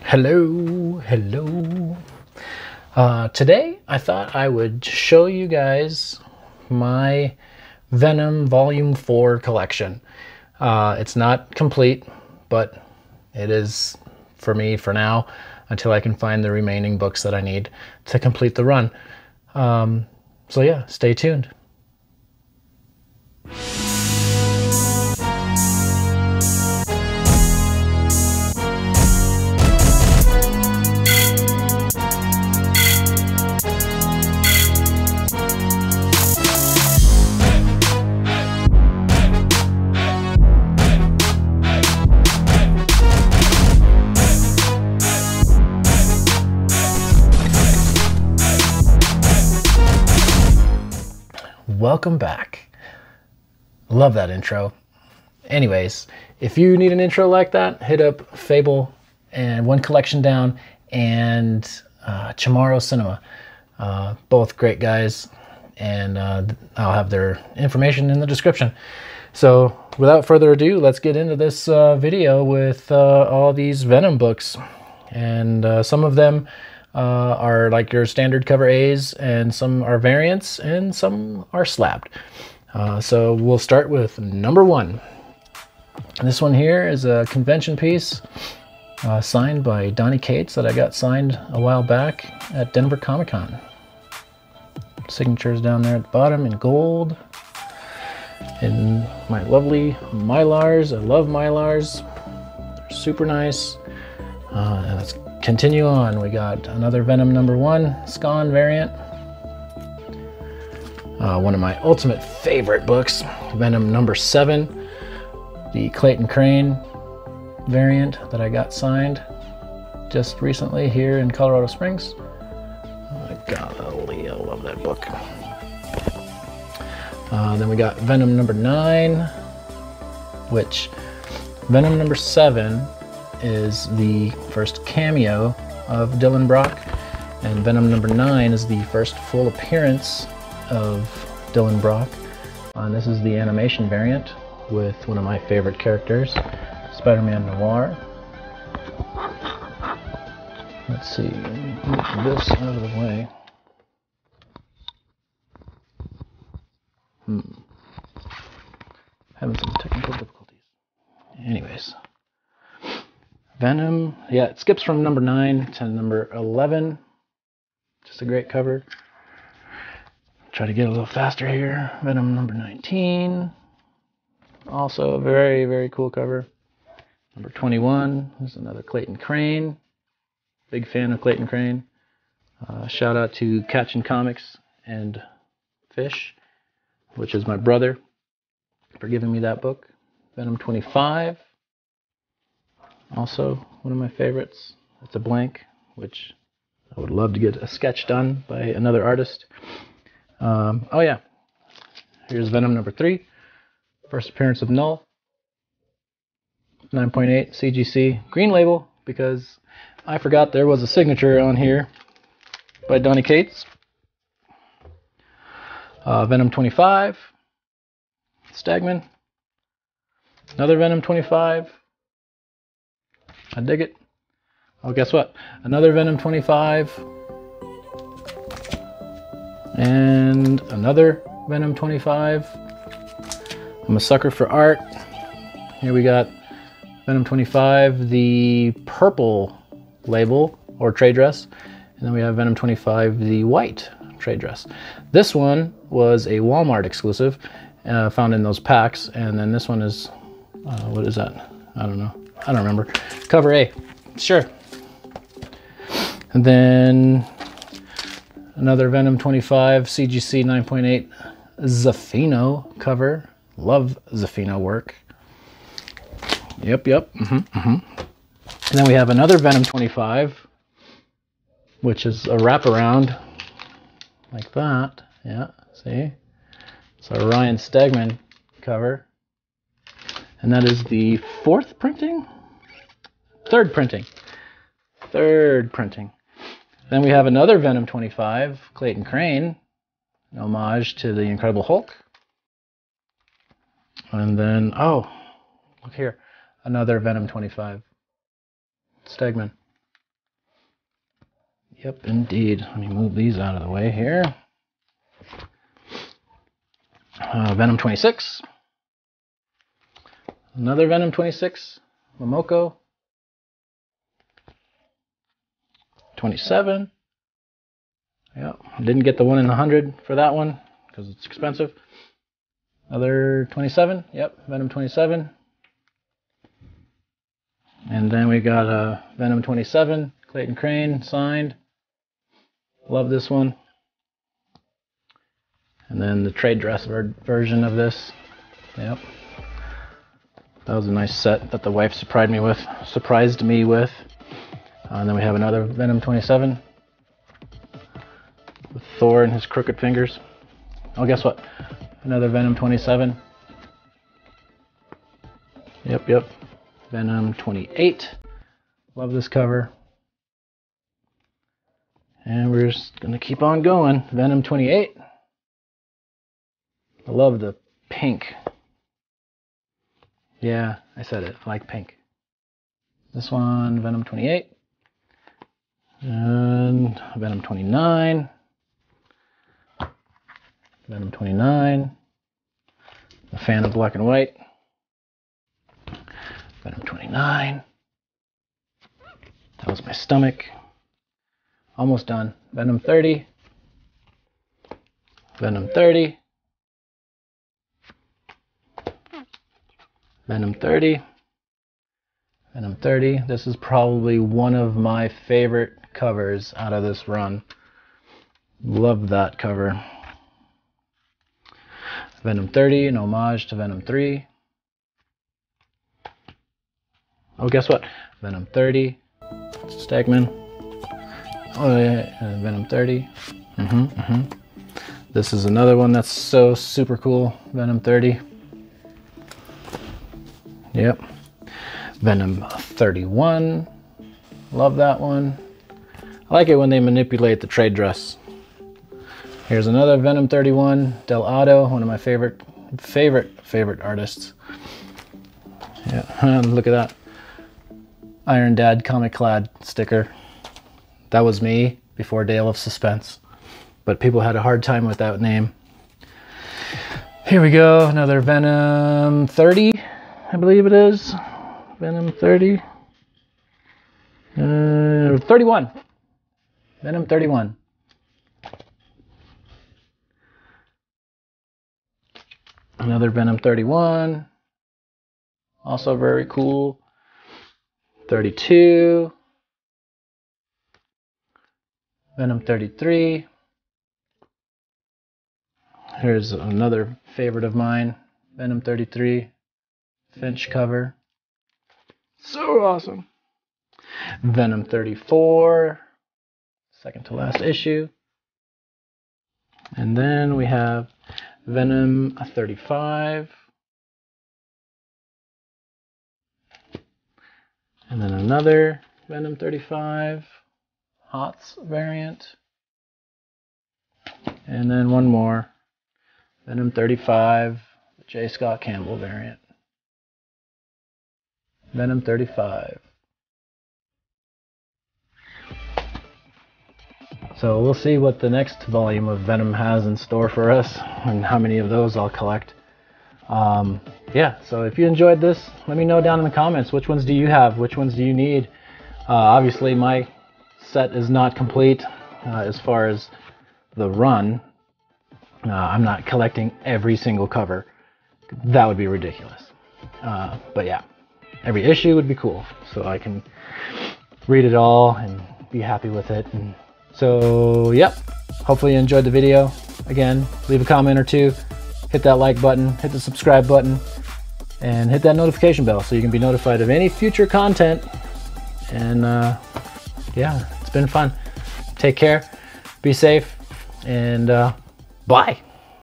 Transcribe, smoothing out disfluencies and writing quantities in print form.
Hello. Today I thought I would show you guys my Venom Volume 4 collection. It's not complete, but it is for me for now until I can find the remaining books that I need to complete the run. So yeah, stay tuned. Welcome back. Love that intro. Anyways, if you need an intro like that, hit up Phable and One Collection Down and Chamorro Cinema. Both great guys, and I'll have their information in the description. So without further ado, let's get into this video with all these Venom books. And some of them are like your standard cover A's, and some are variants, and some are slabbed. So we'll start with number 1. And this one here is a convention piece signed by Donny Cates that I got signed a while back at Denver Comic-Con. Signatures down there at the bottom in gold. And my lovely Mylars. I love Mylars. They're super nice. And let's continue on. We got another Venom number 1 Scon variant. One of my ultimate favorite books, Venom number 7, the Clayton Crane variant that I got signed just recently here in Colorado Springs. Golly, I love that book. Then we got Venom number 9, which Venom number 7 is the first cameo of Dylan Brock, and Venom number 9 is the first full appearance of Dylan Brock. And this is the animation variant with one of my favorite characters, Spider-Man Noir. Let's see, move this out of the way. Having some technical difficulties. Anyways. Venom, yeah, it skips from number 9 to number 11. Just a great cover. Try to get a little faster here. Venom number 19. Also a very, very cool cover. Number 21 is another Clayton Crane. Big fan of Clayton Crane. Shout out to Catchin' Comics and Fish, which is my brother, for giving me that book. Venom 25. Also one of my favorites. It's a blank, which I would love to get a sketch done by another artist. Oh yeah, here's Venom number 3, first appearance of Null. 9.8 CGC, green label, because I forgot there was a signature on here by Donny Cates. Venom 25, Stagman. Another Venom 25. I dig it. Oh, guess what? Another Venom 25. And another Venom 25. I'm a sucker for art. Here we got Venom 25, the purple label or trade dress. And then we have Venom 25, the white trade dress. This one was a Walmart exclusive, found in those packs. And then this one is, what is that? I don't know. I don't remember. Cover A. Sure. And then another Venom 25 CGC 9.8 Zafino cover. Love Zafino work. Yep. And then we have another Venom 25, which is a wraparound like that. Yeah, see? It's a Ryan Stegman cover. And that is the third printing. Then we have another Venom 25, Clayton Crane, an homage to the Incredible Hulk. And then, oh, look here, another Venom 25, Stegman. Yep, indeed. Let me move these out of the way here. Venom 26. Another Venom 26. Momoko. 27. Yep, didn't get the 1 in 100 for that one because it's expensive. Another 27. Yep, Venom 27. And then we got a Venom 27, Clayton Crane, signed. Love this one. And then the trade dress version of this. Yep. That was a nice set that the wife surprised me with. And then we have another Venom 27 with Thor and his crooked fingers. Oh, guess what? Another Venom 27. Yep. Venom 28. Love this cover. And we're just going to keep on going. Venom 28. I love the pink. Yeah, I said it. I like pink. This one, Venom 28. And Venom 29. Venom 29. A fan of black and white. Venom 29. That was my stomach. Almost done. Venom 30. Venom 30. Venom 30. Venom 30. This is probably one of my favorite covers out of this run. Love that cover. Venom 30, an homage to Venom 3. Oh, guess what? Venom 30. Stegman. Oh, yeah, Venom 30. This is another one that's so super cool. Venom 30. Yep. Venom 31. Love that one. I like it when they manipulate the trade dress. Here's another Venom 31. Del Otto, one of my favorite artists. Yeah, look at that. Iron Dad Comic Clad sticker. That was me before DaleofSuspense, but people had a hard time with that name. Here we go, another Venom 30, I believe it is. Venom 30. 31. Venom 31. Another Venom 31. Also very cool. 32. Venom 33. Here's another favorite of mine. Venom 33. Finch cover. So awesome. Venom 34. Second to last issue. And then we have Venom 35. And then another Venom 35. Hots variant. And then one more. Venom 35. The J. Scott Campbell variant. Venom 35. So we'll see what the next volume of Venom has in store for us and how many of those I'll collect. Yeah, so if you enjoyed this, let me know down in the comments. Which ones do you have? Which ones do you need? Obviously my set is not complete as far as the run. I'm not collecting every single cover. That would be ridiculous. But yeah, every issue would be cool, so I can read it all and be happy with it. And so, yep, hopefully you enjoyed the video. Again, leave a comment or two, hit that like button, hit the subscribe button, and hit that notification bell so you can be notified of any future content. And yeah, it's been fun. Take care, be safe, and bye.